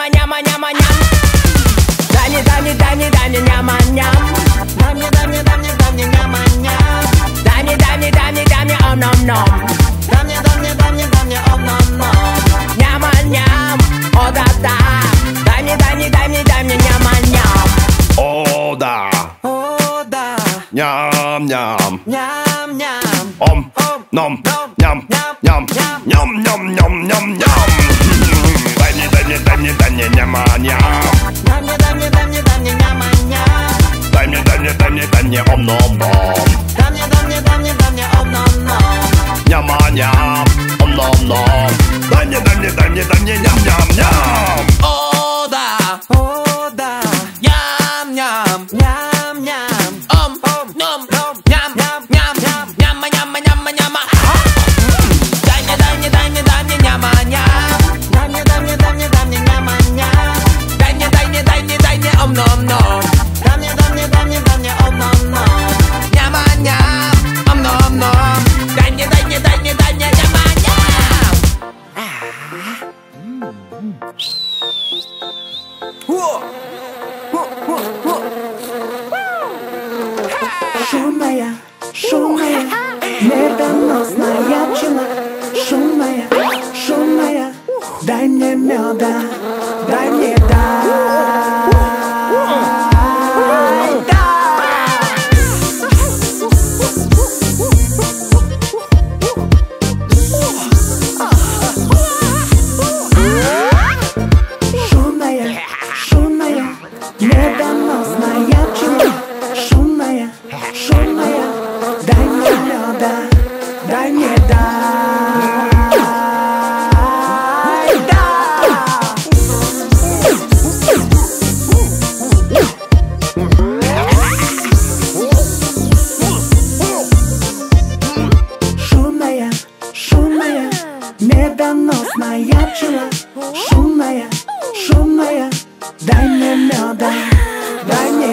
няма, няма, ням. Дай мне, дай мне, дай мне, дай мне, няма, ням. Дай мне, дай мне, дай мне, дай мне, няма, ням. Дай мне, дай мне, дай мне, дай мне, ом, ном, ном. Дай мне, дай мне, дай мне, дай мне, ом, ном, ном. Няма, ням, о, да, да. Дай мне, дай мне, дай мне, дай мне, няма, ням. О, да. О, да. Ням, ням. Ням, ням. Ом, ном, ням, ням, ням, ням, ням, ням, ням. Дай мне, дай мне, дай мне, дай мне, няма, ням. Дай мне, дай мне, дай мне, дай мне, няма, ням. Дай мне, дай мне, дай мне, дай мне, ом, ном, ном. Дай мне, дай мне, дай мне, дай мне, ом, ном, ном. Няма, ням, ом, ном, ном. Дай мне, дай мне, дай мне, дай мне, ням, ням, ням. О, да. О, да. Ням, ням. Ням, ням. Ом, ном, ням, ням, ням, ням. Няма, няма, няма, няма. Дай мне, дай мне, дай мне, дай мне, няма, ням. Дай мне, дай мне, дай мне, дай мне, няма, ням. Дай мне, дай мне, дай мне, дай мне, ом, ном, ном. Дай мне, дай мне, дай мне, дай мне, ом, ном, ном. Няма, ням, ом, ном, ном. Дай мне, дай мне, дай мне, дай мне, няма, ням. Шумная, шумная, медоносная пчела. Шумная, шумная, дай мне меда, дай мне Шумная, шумная, медоносная пчела. Шумная, шумная, дай мне меда, дай мне Шумная, шумная, медоносная пчела. Шумная, шумная, дай мне меда, дай мне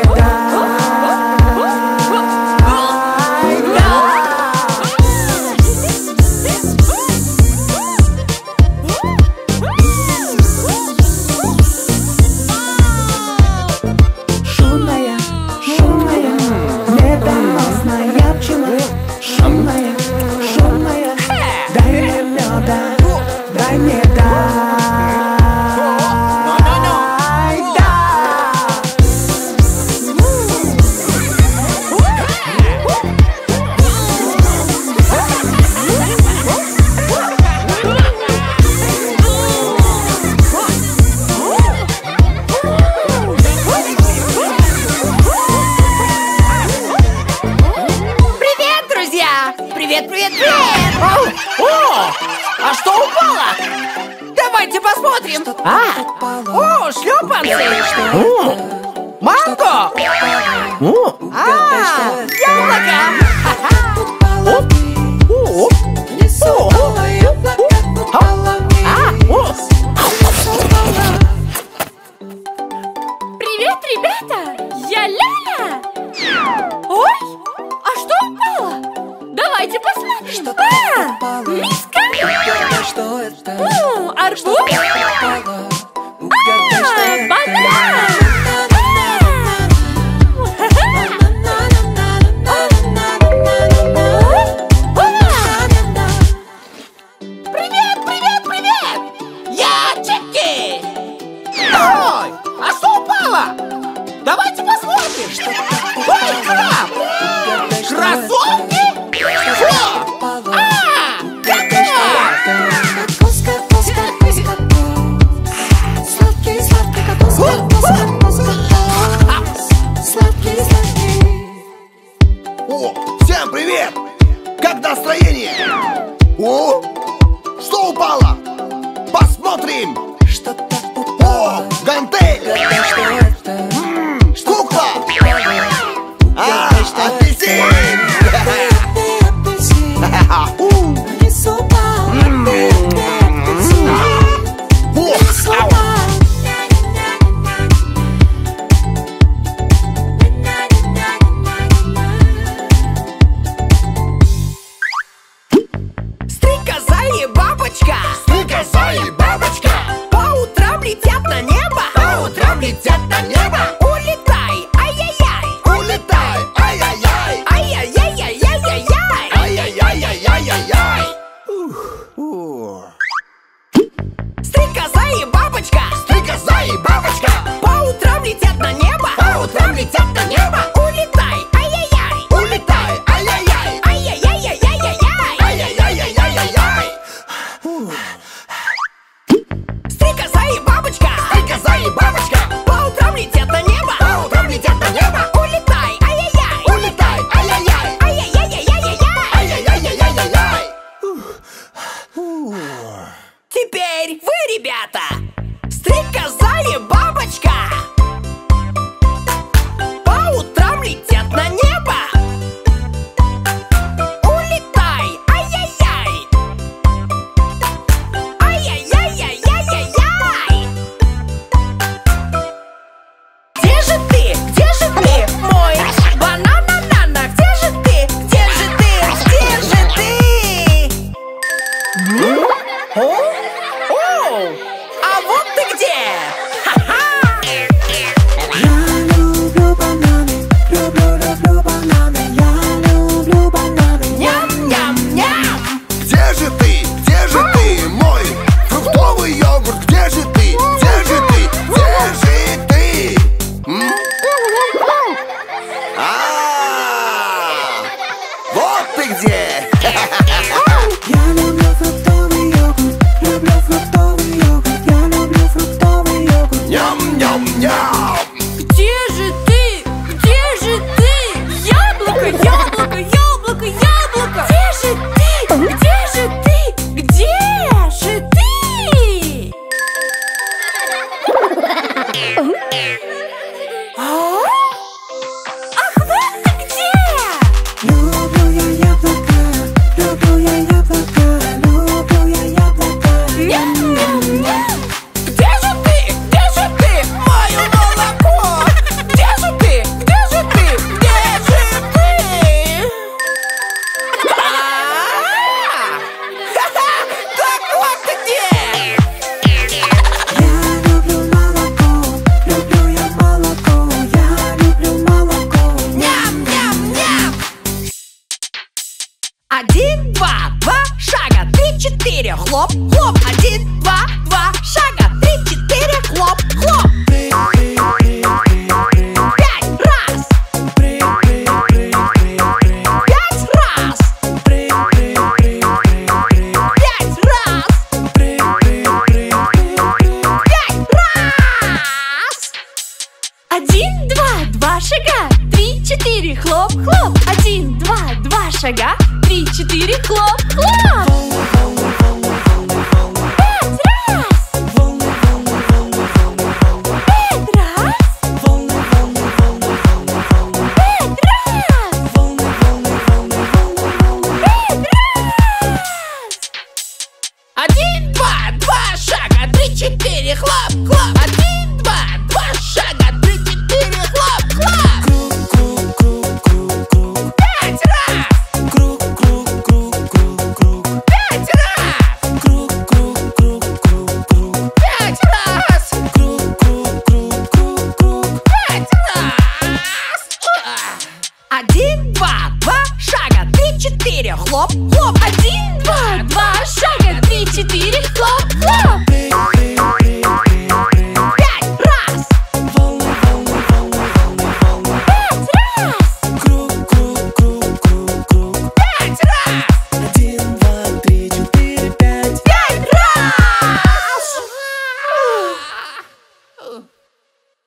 Шумная, шумная, медоносная пчела. Шумная, шумная, дай мне меда, дай мне Привет, друзья! Привет, привет, привет! О, а что упало? Давайте посмотрим. О, шлепанцы! Манго! Яблоко! Привет, ребята! Я Ляля! Ой, а что упало? Давайте посмотрим. Миска! Арбуз! Банан! Привет, привет, привет! Я Чики! Ой, а что упало? Давайте посмотрим. Ой, краб! Кроссовки? Что? Сладкий, сладкий, как сладкий, сладкий. О, всем привет! Как настроение? О, что упало? Посмотрим! О, гантель! Кукла! Апельсин! Стрекоза и бабочка! Стрекоза и бабочка! По утрам летят на небо! где? Я люблю фруктовый йогурт, люблю фруктовый йогурт, я люблю фруктовый йогурт. Ням-ням-ням! Где же ты? Где же ты? Яблоко, яблоко, яблоко, яблоко! Где же ты? Где же ты? Где же ты? А? Ах, вот ты где! Люблю я яблоко, люблю я яблоко, люблю я яблоко. Ням-ням-ням! Где же ты? Где же ты? Мое молоко! Где же ты? Где же ты? Где же ты? Так вот ты где! Я люблю молоко, люблю я молоко, я люблю молоко. Ням-ням-ням! 1, 2, 2 шага, 3, 4, хлоп, хлоп. 1, 2, 2 шага, 3, 4, хлоп, хлоп. 5 раз. 5 раз. 5 раз. 5 раз. 1, 2, 2 шага, 3, 4, хлоп, хлоп. 1, 2, 2 шага, 3, 4, хлоп, хлоп. 5 раз. 5 раз. 5 раз. 5 раз. 1, 2, 2 шага, 3, 4, хлоп, хлоп. 1, 2, 2 шага, 3, 4, хлоп, хлоп. 5 раз. 5 раз. 5 раз. 5 раз. 1, 2, 2 шага, 3, 4, хлоп, хлоп. 1, 2, 2 шага, 3,